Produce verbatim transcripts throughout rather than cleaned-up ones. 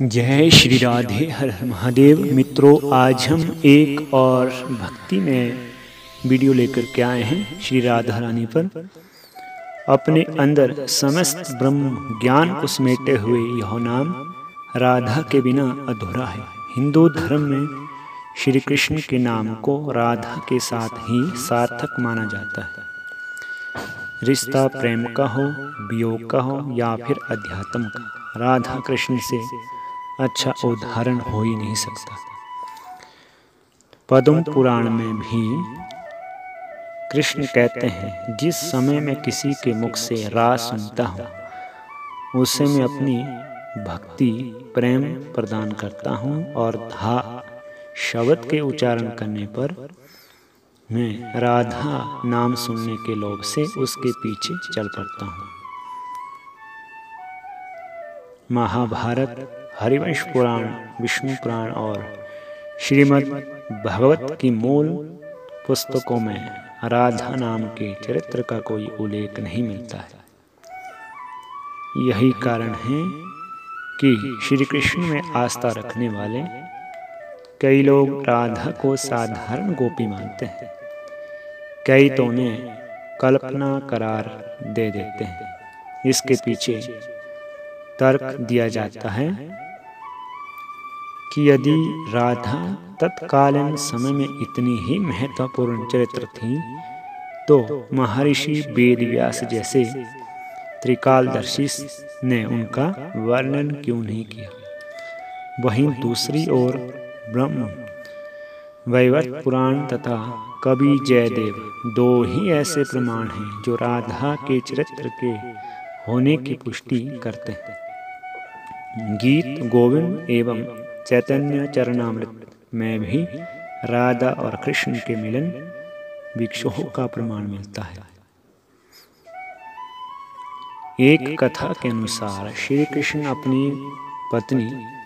जय श्री राधे हर हर महादेव। मित्रों, आज हम एक और भक्ति में वीडियो लेकर के आए हैं श्री राधा रानी पर। अपने अंदर समस्त ब्रह्म ज्ञान को समेटे हुए यह नाम राधा के बिना अधूरा है। हिंदू धर्म में श्री कृष्ण के नाम को राधा के साथ ही सार्थक माना जाता है। रिश्ता प्रेम का हो, वियोग का हो या फिर अध्यात्म का, राधा कृष्ण से अच्छा उदाहरण हो ही नहीं सकता। पद्म पुराण में भी कृष्ण कहते हैं, जिस समय मैं किसी के मुख से राग सुनता हूँ उससे मैं अपनी भक्ति प्रेम प्रदान करता हूँ, और धा शब्द के उच्चारण करने पर मैं राधा नाम सुनने के लोभ से उसके पीछे चल पड़ता हूँ। महाभारत, हरिवंश पुराण, विष्णु पुराण और श्रीमद् भागवत की मूल पुस्तकों में राधा नाम के चरित्र का कोई उल्लेख नहीं मिलता है। यही कारण है कि श्री कृष्ण में आस्था रखने वाले कई लोग राधा को साधारण गोपी मानते हैं, कई तो उन्हें कल्पना करार दे देते हैं। इसके पीछे तर्क दिया जाता है कि यदि राधा तत्कालीन समय में इतनी ही महत्वपूर्ण चरित्र थी तो महर्षि वेदव्यास जैसे त्रिकालदर्शी ने उनका वर्णन क्यों नहीं किया। वहीं दूसरी ओर ब्रह्म वैवर्त पुराण तथा कवि जयदेव दो ही ऐसे प्रमाण हैं जो राधा के चरित्र के होने की पुष्टि करते हैं। गीत गोविंद एवं चैतन्य चरणामृत में भी राधा और कृष्ण के मिलन विक्षोह का प्रमाण मिलता है। एक कथा के अनुसार श्री कृष्ण अपनी पत्नी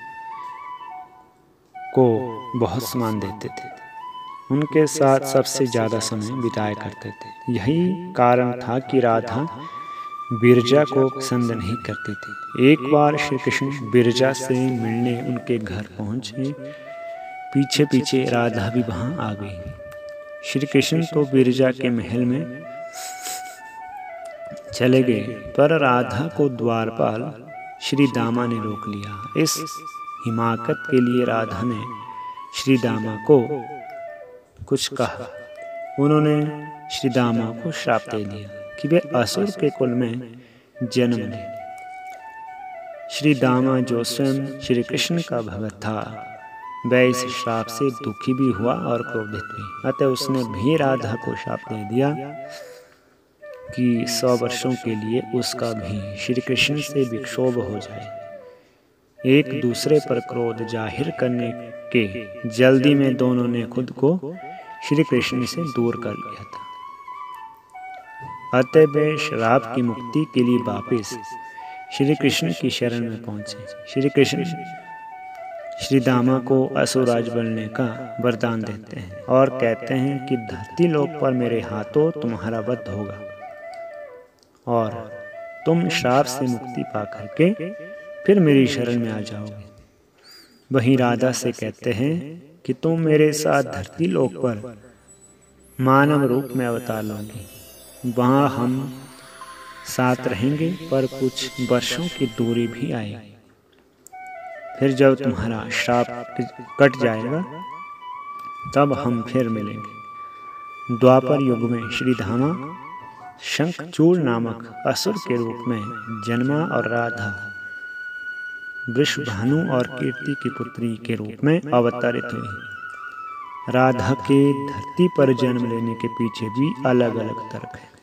को बहुत सम्मान देते थे, उनके साथ सबसे ज्यादा समय बिताया करते थे। यही कारण था कि राधा बिरजा को पसंद नहीं करती थी। एक बार श्री कृष्ण बिरजा से मिलने उनके घर पहुंचे, पीछे पीछे राधा भी वहां आ गई। श्री कृष्ण तो बिरजा के महल में चले गए, पर राधा को द्वारपाल श्री दामा ने रोक लिया। इस हिमाकत के लिए राधा ने श्री दामा को कुछ कहा। उन्होंने श्री दामा को श्राप दे दिया कि वे असुर के कुल में जन्म लें। श्री दामा, जो स्वयं श्री कृष्ण का भक्त था, वह इस श्राप से दुखी भी हुआ और क्रोधित भी। अतः उसने भी राधा को श्राप दे दिया कि सौ वर्षों के लिए उसका भी श्री कृष्ण से विक्षोभ हो जाए। एक दूसरे पर क्रोध जाहिर करने के जल्दी में दोनों ने खुद को श्री कृष्ण से दूर कर लिया था। अतः वे श्राप की मुक्ति के लिए वापिस श्री कृष्ण की शरण में पहुंचे। श्री कृष्ण श्री दामा को असुराज बनने का वरदान देते हैं और कहते हैं कि धरती लोक पर मेरे हाथों तुम्हारा वध होगा और तुम श्राप से मुक्ति पा करके फिर मेरी शरण में आ जाओगे। वहीं राधा से कहते हैं कि तुम मेरे साथ धरती लोक पर मानव रूप में अवतार लोगे, वहाँ हम साथ रहेंगे, पर कुछ वर्षों की दूरी भी आएगी। फिर जब तुम्हारा श्राप कट जाएगा तब हम फिर मिलेंगे। द्वापर युग में श्री धामा शंखचूड़ नामक असुर के रूप में जन्मा और राधा वृषभानु और कीर्ति की पुत्री के रूप में अवतरित हुई। राधा के धरती पर जन्म लेने के पीछे भी अलग अलग तर्क है।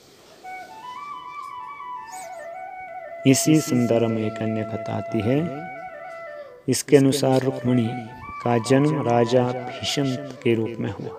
इसी संदर्भ में एक अन्य कथा आती है। इसके अनुसार रुक्मिणी का जन्म राजा भीष्म के रूप में हुआ।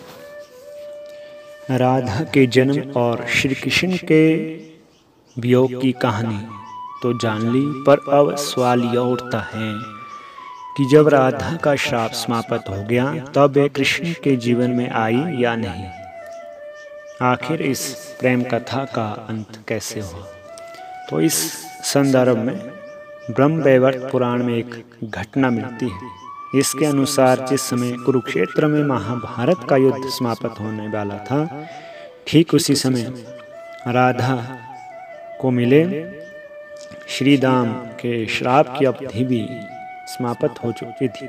राधा के जन्म और श्री कृष्ण के वियोग की कहानी तो जान ली, पर अब सवाल यह उठता है कि जब राधा का श्राप समाप्त हो गया तब वे कृष्ण के जीवन में आई या नहीं। आखिर इस प्रेम कथा का अंत कैसे हुआ? तो इस संदर्भ में ब्रह्मवैवर्त पुराण में एक घटना मिलती है। इसके अनुसार जिस समय कुरुक्षेत्र में महाभारत का युद्ध समाप्त होने वाला था, ठीक उसी समय राधा को मिले श्री दाम के श्राप की अवधि भी समाप्त हो चुकी थी।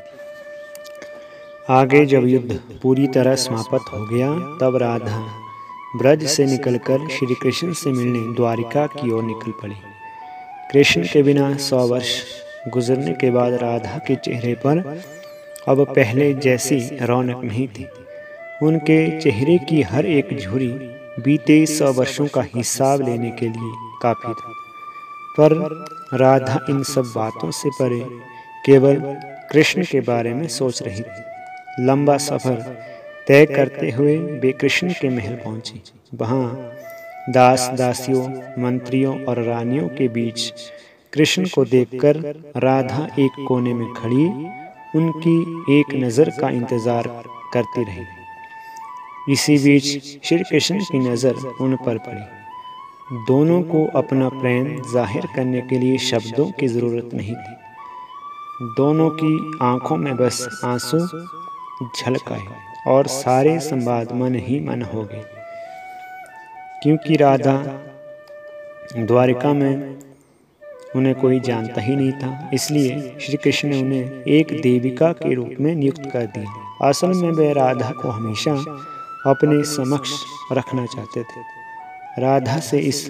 आगे जब युद्ध पूरी तरह समाप्त हो गया, तब राधा ब्रज से निकलकर श्री कृष्ण से मिलने द्वारिका की ओर निकल पड़ी। कृष्ण के बिना सौ वर्ष गुजरने के बाद राधा के चेहरे पर अब पहले जैसी रौनक नहीं थी। उनके चेहरे की हर एक झुर्री बीते सौ वर्षों का हिसाब लेने के लिए काफी था। पर राधा इन सब बातों से परे केवल कृष्ण के बारे में सोच रही थी। लंबा सफर तय करते हुए वे कृष्ण के महल पहुंची। वहां दास दासियों, मंत्रियों और रानियों के बीच कृष्ण को देखकर राधा एक कोने में खड़ी उनकी एक नज़र का इंतजार करती रही। इसी बीच श्री कृष्ण की नज़र उन पर पड़ी। दोनों को अपना प्रेम जाहिर करने के लिए शब्दों की ज़रूरत नहीं थी। दोनों की आंखों में बस आंसू झलक आए और सारे संवाद मन ही मन हो गए। क्योंकि राधा द्वारिका में उन्हें कोई जानता ही नहीं था, इसलिए श्री कृष्ण ने उन्हें एक देविका के रूप में नियुक्त कर दिया। असल में वे राधा को हमेशा अपने समक्ष रखना चाहते थे। राधा से इस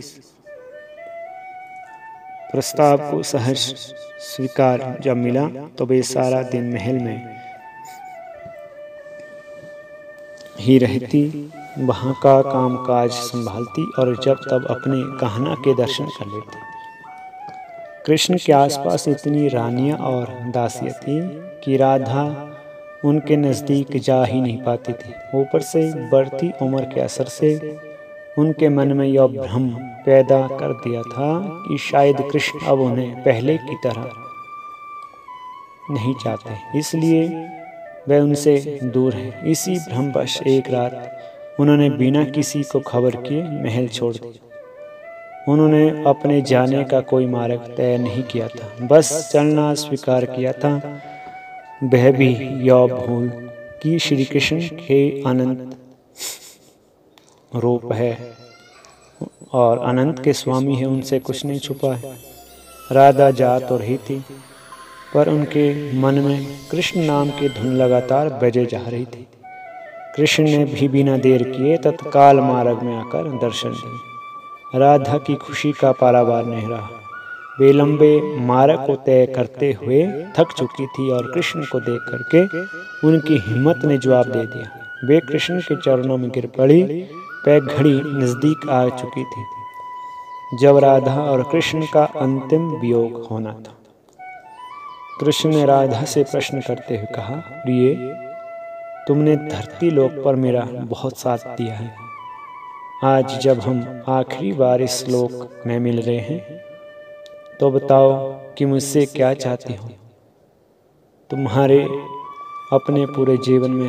प्रस्ताव को सहर्ष स्वीकार जब मिला, तो वे सारा दिन महल में ही रहती, वहाँ का कामकाज संभालती और जब तब अपने कहना के दर्शन कर लेती। कृष्ण के आसपास इतनी रानियां और दासियां थीं कि राधा उनके नज़दीक जा ही नहीं पाती थी। ऊपर से बढ़ती उम्र के असर से उनके मन में यह भ्रम पैदा कर दिया था कि शायद कृष्ण अब उन्हें पहले की तरह नहीं चाहते, इसलिए वह उनसे दूर है। इसी भ्रमवश एक रात उन्होंने बिना किसी को खबर किए महल छोड़ दिया। उन्होंने अपने जाने का कोई मार्ग तय नहीं किया था, बस चलना स्वीकार किया था। वह भी यह भूल कि श्री कृष्ण के अनंत रूप है और अनंत के स्वामी है, उनसे कुछ नहीं छुपा है। राधा जा तो रही थी, पर उनके मन में कृष्ण नाम की धुन लगातार बजे जा रही थी। कृष्ण ने भी बिना देर किए तत्काल मार्ग में आकर दर्शन दिए। राधा की खुशी का पारावार नहीं रहा। वे लंबे मार्ग को तय करते हुए थक चुकी थी और कृष्ण को देख करके उनकी हिम्मत ने जवाब दे दिया। वे कृष्ण के चरणों में गिर पड़ी। वह घड़ी नजदीक आ चुकी थी जब राधा और कृष्ण का अंतिम वियोग होना था। कृष्ण ने राधा से प्रश्न करते हुए कहा, प्रिय, तुमने धरती लोक पर मेरा बहुत साथ दिया है। आज जब हम आखिरी बार इस लोक में मिल रहे हैं, तो बताओ कि मुझसे क्या चाहती हो। तुम्हारे अपने पूरे जीवन में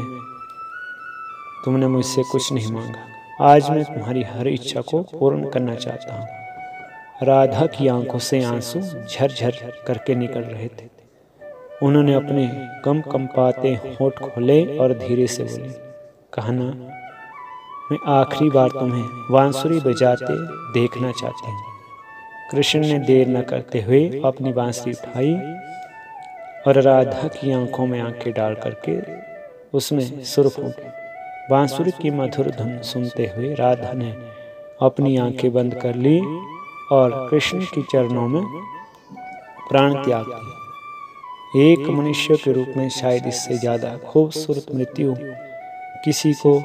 तुमने मुझसे कुछ नहीं मांगा। आज मैं तुम्हारी हर इच्छा को पूर्ण करना चाहता हूँ। राधा की आंखों से आंसू झरझर करके निकल रहे थे। उन्होंने अपने कम कंपाते होंठ खोले और धीरे से बोले, कहना, मैं आखिरी बार तुम्हें बांसुरी बजाते देखना चाहती हूँ। कृष्ण ने देर न करते हुए अपनी बांसुरी उठाई और राधा की आंखों में आंखें डाल करके उसमें सुर फूंकी। बांसुरी की मधुर धुन सुनते हुए राधा ने अपनी आंखें बंद कर ली और कृष्ण के चरणों में प्राण त्याग दिया। एक मनुष्य के रूप में शायद इससे ज्यादा खूबसूरत मृत्यु किसी को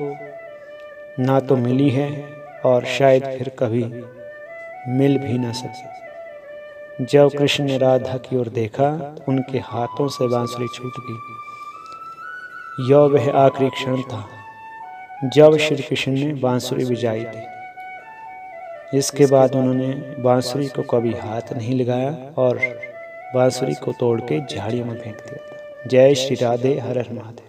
ना तो मिली है और शायद फिर कभी मिल भी ना सके। जब कृष्ण ने राधा की ओर देखा तो उनके हाथों से बांसुरी छूट गई। यह वह आखिरी क्षण था जब श्री कृष्ण ने बांसुरी बजाई थी। इसके बाद उन्होंने बांसुरी को कभी हाथ नहीं लगाया और बांसुरी को तोड़ के झाड़ियों में फेंक दिया। जय श्री राधे, हर हर महादेव।